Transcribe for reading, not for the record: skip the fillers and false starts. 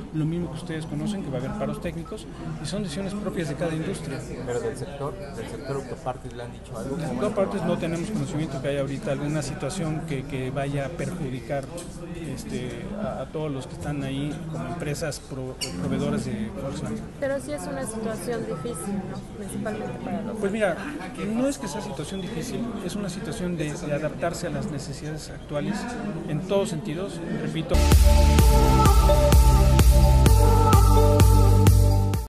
lo mismo que ustedes conocen, que va a haber paros técnicos, y son decisiones propias de cada industria. Pero del sector autopartes le han dicho algo. Del sector autopartes no tenemos conocimiento que haya ahorita alguna situación que vaya a perjudicar a todos los que están ahí como empresas proveedoras de Volkswagen. Pero sí es una situación difícil, ¿no? Principalmente para los... Pues mira, no es que sea situación difícil, es una situación de adaptarse a las necesidades actuales en todos sentidos, repito.